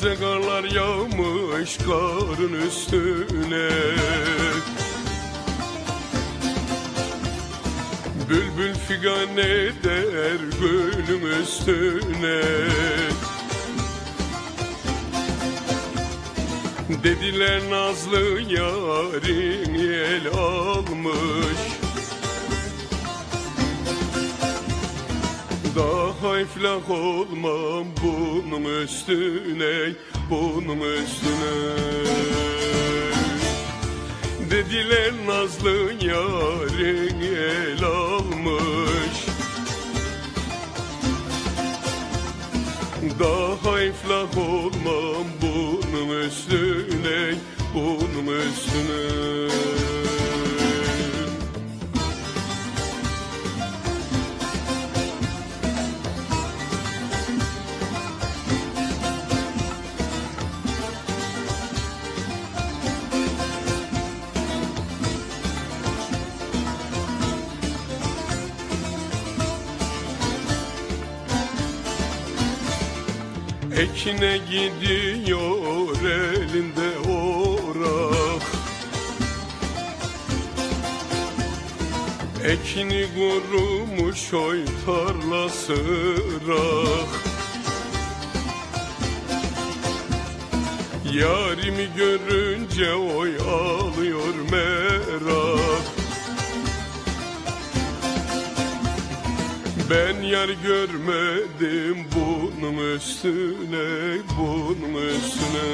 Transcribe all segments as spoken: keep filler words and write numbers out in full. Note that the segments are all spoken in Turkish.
taze karlar yağmış karın üstüne. Bülbül figan eder gülüm üstüne. Dediler nazlı yarim el almış. Daha iflah olmam bunun üstüne, bunun üstüne. Dediler nazlı yarim el almış. Daha iflah olmam bunun üstüne, bunun üstüne. Ekine gidiyor elinde orak. Ekini kurumuş oy tarlası rak. Yarimi görünce oy ağlıyor merak. Ben yar görmedim bunun üstüne, bunun üstüne.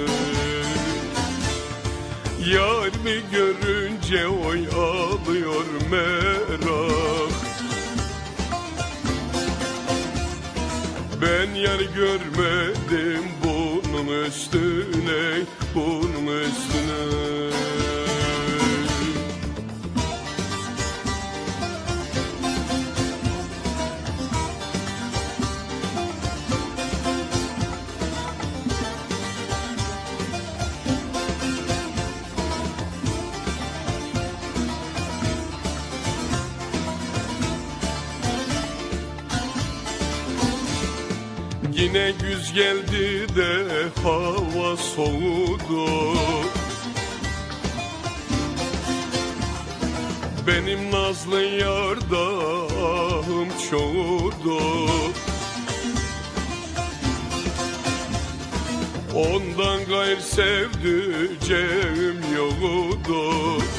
Yarimi görünce oy ağlıyor merak. Ben yar görmedim bunun üstüne, bunun üstüne. Yine güz geldi de hava soğudu. Benim nazlı yarda ahım çoğudu. Ondan gayr sevdiceğim yoktu.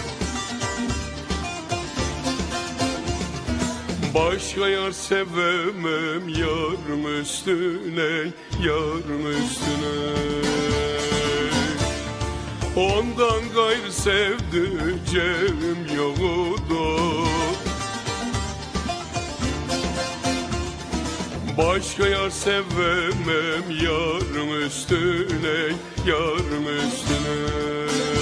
Başka yar sevemem yarım üstüne, yarım üstüne. Ondan gayrı sevdiceğim yoktu. Başka yar sevemem yarım üstüne, yarım üstüne.